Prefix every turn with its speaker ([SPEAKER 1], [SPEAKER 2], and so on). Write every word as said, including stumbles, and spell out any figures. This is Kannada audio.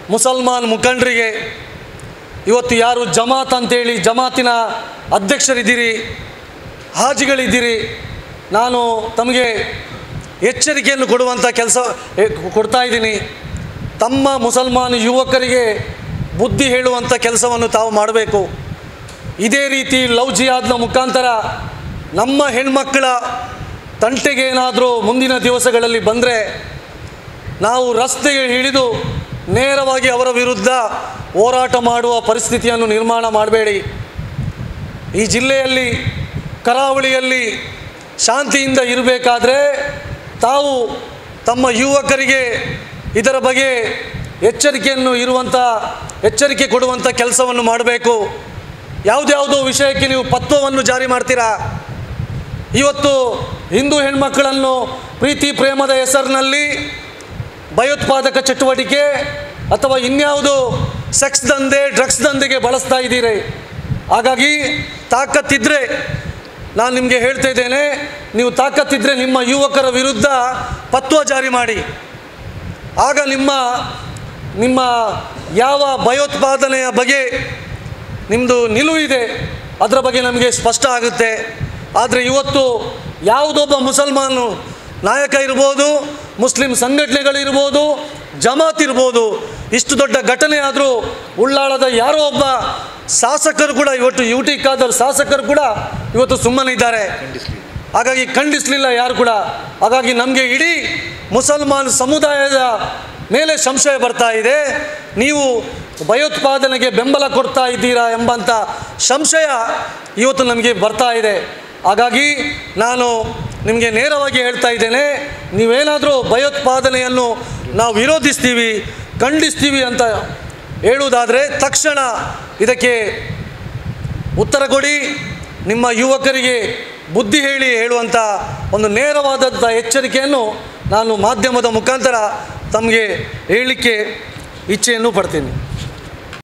[SPEAKER 1] ಮುಸಲ್ಮಾನ್ ಮುಖಂಡರಿಗೆ, ಇವತ್ತು ಯಾರು ಜಮಾತ್ ಅಂತೇಳಿ ಜಮಾತಿನ ಅಧ್ಯಕ್ಷರಿದ್ದೀರಿ, ಹಾಜಿಗಳಿದ್ದೀರಿ, ನಾನು ತಮಗೆ ಎಚ್ಚರಿಕೆಯನ್ನು ಕೊಡುವಂಥ ಕೆಲಸ ಕೊಡ್ತಾ ಇದ್ದೀನಿ. ತಮ್ಮ ಮುಸಲ್ಮಾನ್ ಯುವಕರಿಗೆ ಬುದ್ಧಿ ಹೇಳುವಂಥ ಕೆಲಸವನ್ನು ತಾವು ಮಾಡಬೇಕು. ಇದೇ ರೀತಿ ಲವ್ ಜಿಹಾದ್ನ ಮುಖಾಂತರ ನಮ್ಮ ಹೆಣ್ಮಕ್ಕಳ ತಂಟೆಗೆ ಏನಾದರೂ ಮುಂದಿನ ದಿವಸಗಳಲ್ಲಿ ಬಂದರೆ ನಾವು ರಸ್ತೆಗೆ ಹಿಡಿದು ನೇರವಾಗಿ ಅವರ ವಿರುದ್ಧ ಹೋರಾಟ ಮಾಡುವ ಪರಿಸ್ಥಿತಿಯನ್ನು ನಿರ್ಮಾಣ ಮಾಡಬೇಡಿ. ಈ ಜಿಲ್ಲೆಯಲ್ಲಿ ಕರಾವಳಿಯಲ್ಲಿ ಶಾಂತಿಯಿಂದ ಇರಬೇಕಾದ್ರೆ ತಾವು ತಮ್ಮ ಯುವಕರಿಗೆ ಇದರ ಬಗ್ಗೆ ಎಚ್ಚರಿಕೆಯನ್ನು ಇರುವಂಥ ಎಚ್ಚರಿಕೆ ಕೊಡುವಂಥ ಕೆಲಸವನ್ನು ಮಾಡಬೇಕು. ಯಾವುದ್ಯಾವುದೋ ವಿಷಯಕ್ಕೆ ನೀವು ಪತ್ವವನ್ನು ಜಾರಿ ಮಾಡ್ತೀರಾ. ಇವತ್ತು ಹಿಂದೂ ಹೆಣ್ಮಕ್ಕಳನ್ನು ಪ್ರೀತಿ ಪ್ರೇಮದ ಹೆಸರಿನಲ್ಲಿ ಭಯೋತ್ಪಾದಕ ಚಟುವಟಿಕೆ ಅಥವಾ ಇನ್ಯಾವುದು ಸೆಕ್ಸ್ ದಂಧೆ, ಡ್ರಗ್ಸ್ ದಂಧೆಗೆ ಬಳಸ್ತಾ ಇದ್ದೀರಿ. ಹಾಗಾಗಿ ತಾಕತ್ತಿದ್ದರೆ ನಾನು ನಿಮಗೆ ಹೇಳ್ತಾ ಇದ್ದೇನೆ, ನೀವು ತಾಕತ್ತಿದ್ದರೆ ನಿಮ್ಮ ಯುವಕರ ವಿರುದ್ಧ ಪತ್ವ ಜಾರಿ ಮಾಡಿ. ಆಗ ನಿಮ್ಮ ನಿಮ್ಮ ಯಾವ ಭಯೋತ್ಪಾದನೆಯ ಬಗ್ಗೆ ನಿಮ್ಮದು ನಿಲುವಿದೆ ಅದರ ಬಗ್ಗೆ ನಮಗೆ ಸ್ಪಷ್ಟ ಆಗುತ್ತೆ. ಆದರೆ ಇವತ್ತು ಯಾವುದೊಬ್ಬ ಮುಸಲ್ಮಾನು ನಾಯಕ ಇರ್ಬೋದು, ಮುಸ್ಲಿಂ ಸಂಘಟನೆಗಳಿರ್ಬೋದು, ಜಮಾತ್ ಇರ್ಬೋದು, ಇಷ್ಟು ದೊಡ್ಡ ಘಟನೆ ಆದರೂ ಉಳ್ಳಾಳದ ಯಾರೋ ಒಬ್ಬ ಶಾಸಕರು ಕೂಡ ಇವತ್ತು ಯು ಟಿ ಖಾದರ್ ಶಾಸಕರು ಕೂಡ ಇವತ್ತು ಸುಮ್ಮನೆ ಇದ್ದಾರೆ. ಹಾಗಾಗಿ ಖಂಡಿಸಲಿಲ್ಲ ಯಾರು ಕೂಡ. ಹಾಗಾಗಿ ನಮಗೆ ಇಡೀ ಮುಸಲ್ಮಾನ್ ಸಮುದಾಯದ ಮೇಲೆ ಸಂಶಯ ಬರ್ತಾ ಇದೆ. ನೀವು ಭಯೋತ್ಪಾದನೆಗೆ ಬೆಂಬಲ ಕೊಡ್ತಾ ಇದ್ದೀರಾ ಎಂಬಂಥ ಸಂಶಯ ಇವತ್ತು ನಮಗೆ ಬರ್ತಾ ಇದೆ. ಹಾಗಾಗಿ ನಾನು ನಿಮಗೆ ನೇರವಾಗಿ ಹೇಳ್ತಾ ಇದ್ದೇನೆ, ನೀವೇನಾದರೂ ಭಯೋತ್ಪಾದನೆಯನ್ನು ನಾವು ವಿರೋಧಿಸ್ತೀವಿ, ಖಂಡಿಸ್ತೀವಿ ಅಂತ ಹೇಳುವುದಾದರೆ ತಕ್ಷಣ ಇದಕ್ಕೆ ಉತ್ತರ ಕೊಡಿ. ನಿಮ್ಮ ಯುವಕರಿಗೆ ಬುದ್ಧಿ ಹೇಳಿ ಹೇಳುವಂಥ ಒಂದು ನೇರವಾದಂಥ ಎಚ್ಚರಿಕೆಯನ್ನು ನಾನು ಮಾಧ್ಯಮದ ಮುಖಾಂತರ ತಮಗೆ ಹೇಳಲಿಕ್ಕೆ ಇಚ್ಛೆಯನ್ನು ಪಡ್ತೀನಿ.